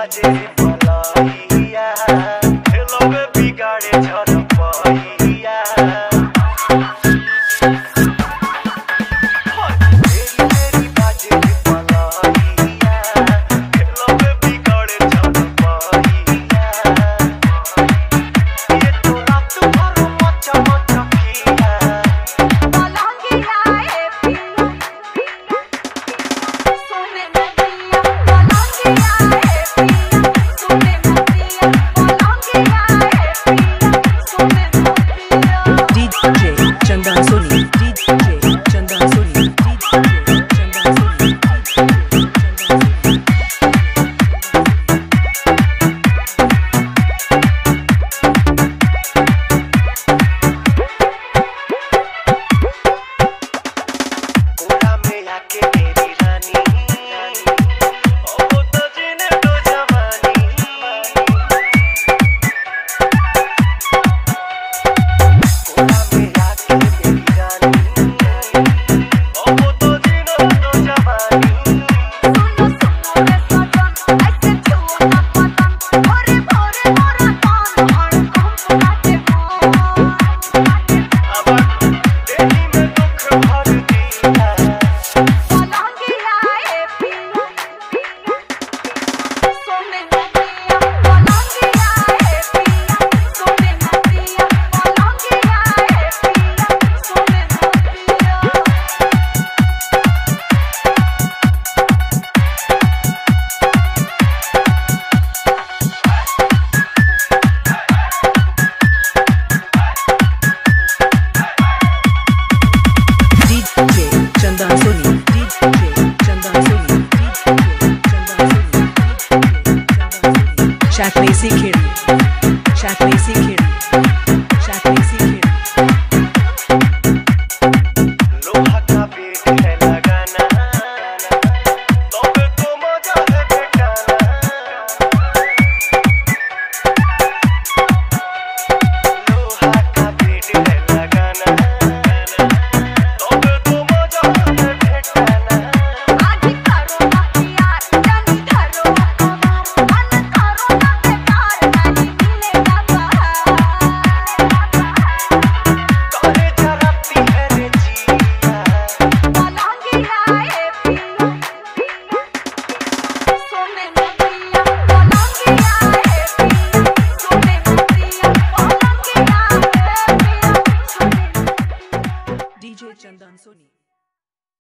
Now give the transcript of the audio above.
बाजे पलाइया लोग बिगाड़े झरपइया तेरी बाजे पलाइया लोग बिगाड़े झरपइया ये तो रात भर मचा मचा किया पलंगिया ए पिया सोने में पिया पलंगिया ए पिया सोने में पिया पलंगिया ए पिया सोने में पिया DJ चंदन सोनी DJ चंदन सोनी DJ चंदन सोनी कोरा में आके मेरी रानी ओ तो जीने दो जवानी कोरा में आके मेरी रानी ओ तो जीने दो जवानी सुनो सुनो रे सजन ऐसे छूना पतन भोरे भोरे मोरा कान और कंपनाते हो अब दिल्ली में दुख भर दिया पलंगिया ए पिया सोने में पिया पलंगिया ए पिया सोने में पिया पलंगिया ए पिया सोने में पिया DJ चंदन सोनी DJ चंदन सोनी DJ चंदन सोनी शाकलेसी खेड़ी शाकलेसी खेड़ी शाकलेसी खेड़ी लोहा का बेट है लगाना तब तो मजा है बेटाना लोहा का बेट है लगाना तब तो मजा है बेटाना आज करो ना प्यार जानी धरो कमर मन करो ना प्यार नहीं मिलेगा बाहर करे जराती है रे जिया पलंगिया ए पिया सोने में पिया पलंगिया ए पिया सोने में पिया पलंगिया ए पिया सोने में DJ चंदन सोनी